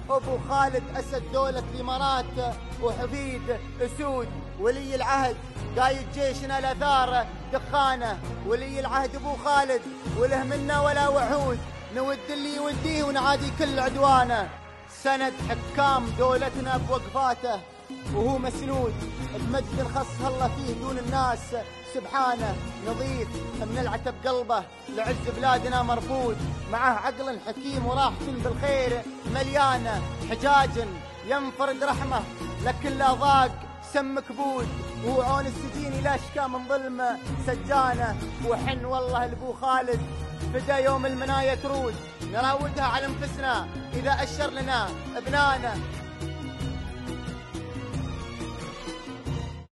أبو خالد أسد دولة الإمارات وحفيد أسود ولي العهد قايد جيشنا الأثار دخانة. ولي العهد أبو خالد وله منا ولا وحود، نود اللي يوديه ونعادي كل عدوانه. سند حكام دولتنا بوقفاته وهو مسنود بمجد خص الله فيه دون الناس سبحانه. نظيف من العتب قلبه لعز بلادنا مرفوض، معه عقل حكيم وراحة بالخير مليانة. حجاج ينفرد رحمه لكن لا ضاق سم كبود، وهو عون السجين لا اشكى من ظلم سجانه. وحن والله لابو خالد فدا يوم المنايا ترود، نراودها على انفسنا اذا اشر لنا ابنانا.